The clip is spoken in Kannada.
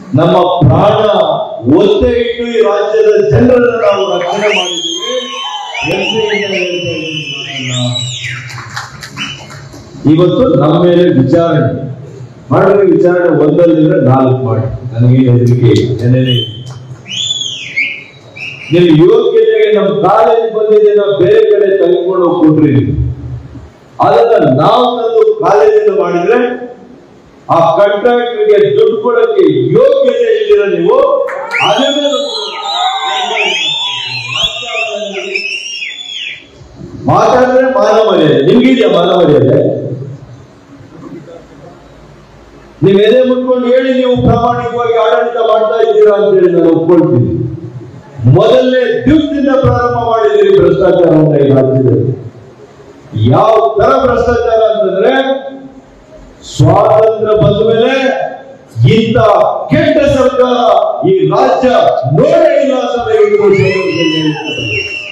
ನಮ್ಮ ಪ್ರಾಣ ಒತ್ತೆ ಇಟ್ಟು ಈ ರಾಜ್ಯದ ಜನರನ್ನು ನಾವು ರಕ್ಷಣೆ ಮಾಡಿದ್ದೀವಿ. ಇವತ್ತು ನಮ್ಮ ಮೇಲೆ ವಿಚಾರಣೆ ಮಾಡಿದ್ರೆ ವಿಚಾರಣೆ ಒಂದಲ್ಲಿದ್ರೆ 4 ಮಾಡಿ. ನನಗೆ ಹೆದರಿಕೆ ಏನೇನೇ ನಿಮ್ ಯೋಗ್ಯತೆಗೆ ನಮ್ಮ ಕಾಲೇಜ್ ಬಂದಿದೆ, ನಾವು ಬೇರೆ ಕಡೆ ತೆಗೆದುಕೊಂಡು ಹೋಗಿ ಕೊಟ್ರಿ. ಅದನ್ನ ನಾವು ತಂದು ಕಾಲೇಜನ್ನು ಮಾಡಿದ್ರೆ ಆ ಕಾಂಟ್ರಾಕ್ಟರ್ಗೆ ದುಡ್ಡು ಕೊಡಕ್ಕೆ ಯೋಗ್ಯತೆ ಇದ್ದೀರ ನೀವು. ಮಾತಾಡಿದ್ರೆ ಮಾನ ಮರ್ಯಾದೆ ನಿಮ್ಗಿದೆಯಾ? ಮಾನ ಮರ್ಯಾದೆ ನೀವ್ ಎದೆ ಮುಟ್ಕೊಂಡು ಹೇಳಿ ನೀವು ಪ್ರಾಮಾಣಿಕವಾಗಿ ಆಡಳಿತ ಮಾಡ್ತಾ ಇದ್ದೀರಾ ಅಂತ ಹೇಳಿ ನಾನು ಒಪ್ಕೊಳ್ತೀನಿ. ಮೊದಲನೇ ದಿವಸದಿಂದ ಪ್ರಾರಂಭ ಮಾಡಿದ್ದೀರಿ ಭ್ರಷ್ಟಾಚಾರವನ್ನು ಈ ರಾಜ್ಯದಲ್ಲಿ. ಯಾವ ತರ ಭ್ರಷ್ಟಾಚಾರ ಅಂತಂದ್ರೆ ಸ್ವಾತಂತ್ರ್ಯ ಬಂದ ಮೇಲೆ ಇಂಥ ಕೆಟ್ಟ ಸರ್ಕಾರ ಈ ರಾಜ್ಯ ನೋಡೇ ಇಲ್ಲ ಅಂತ